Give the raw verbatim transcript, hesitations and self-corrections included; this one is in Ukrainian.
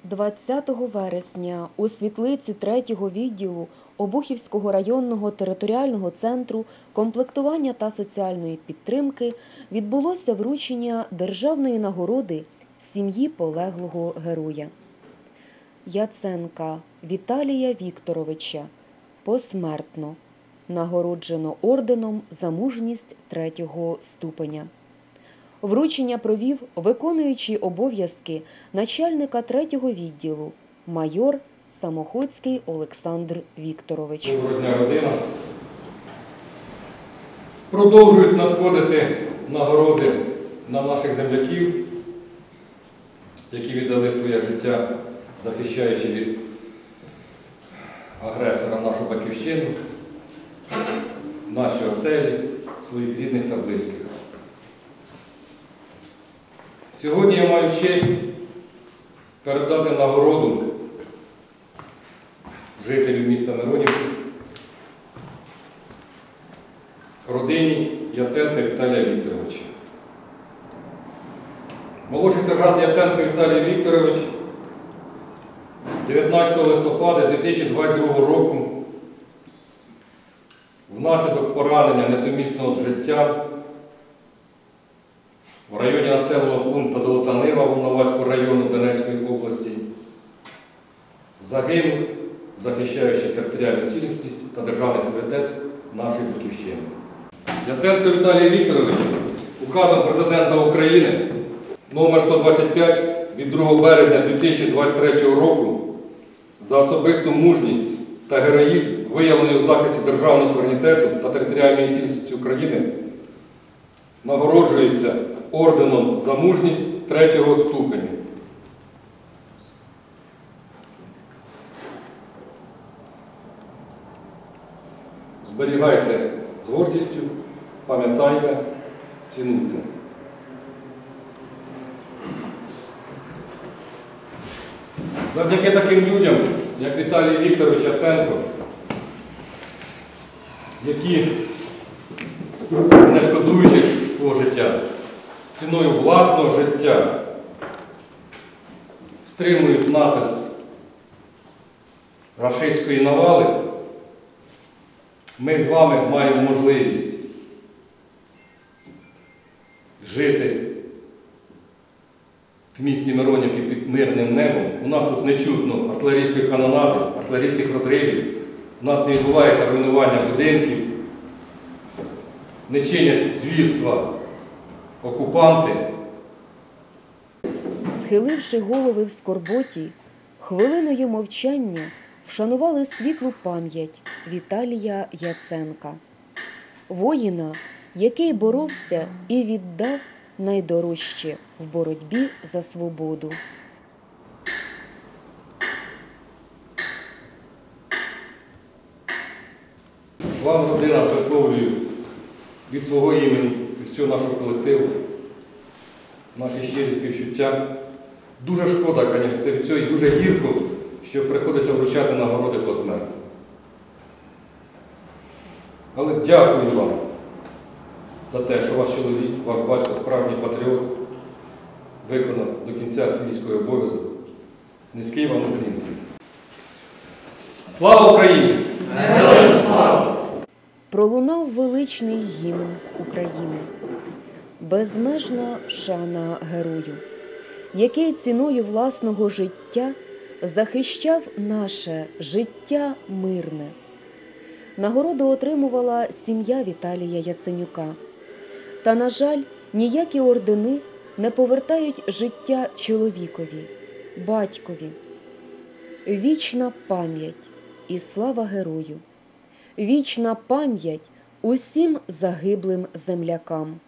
двадцятого вересня у світлиці третього відділу Обухівського районного територіального центру комплектування та соціальної підтримки відбулося вручення державної нагороди сім'ї полеглого героя. Яценка Віталія Вікторовича посмертно нагороджено орденом за мужність третього ступеня. Вручення провів виконуючий обов'язки начальника третього відділу майор Самоходський Олександр Вікторович. Доброго дня, родина. Продовжують надходити нагороди на наших земляків, які віддали своє життя, захищаючи від агресора нашу батьківщину, наші оселі, своїх рідних та близьких. Сьогодні я маю честь передати нагороду жителів міста Миронів родині Яценка Віталія Вікторовича. Молодший сержант Яценко Віталій Вікторович дев'ятнадцятого листопада дві тисячі двадцять другого року внаслідок поранення несумісного з життям в районі населеного пункту Золота Нива Волноваського району Донецької області загинув, захищаючи територіальну цілісність та державний суверенітет нашої батьківщини. Яценко Віталій Вікторович указом Президента України номер сто двадцять п'ять від другого березня дві тисячі двадцять третього року за особисту мужність та героїзм, виявлений у захисті державного суверенітету та територіальної цілісності України, нагороджується орденом за мужність третього ступеня. Зберігайте з гордістю, пам'ятайте, цінуйте. Завдяки таким людям, як Віталій Вікторович Яценко, які, не шкодуючи свого життя, ціною власного життя, стримують натиск рашистської навали, ми з вами маємо можливість жити в місті Миронівки під мирним небом. У нас тут не чутно артилерійської канонади, артилерійських розривів, у нас не відбувається руйнування будинків, не чинять звірства окупанти. Схиливши голови в скорботі, хвилиною мовчання вшанували світлу пам'ять Віталія Яценка, воїна, який боровся і віддав найдорожче в боротьбі за свободу. Вам, родина, висловлюю від свого імені, від всього нашого колективу, наші щирі співчуття. Дуже шкода, звісно, це від цього і дуже гірко, що приходиться вручати нагороди посмертно. Але дякую вам за те, що ваш чоловік, ваш батько, справжній патріот, виконав до кінця свій військовий обов'язок. Низький вам уклін. Слава Україні! Героям слава! Пролунав величний гімн України. Безмежна шана герою, який ціною власного життя захищав наше життя мирне. Нагороду отримувала сім'я Віталія Яценюка. Та, на жаль, ніякі ордени не повертають життя чоловікові, батькові. Вічна пам'ять і слава герою! Вічна пам'ять усім загиблим землякам!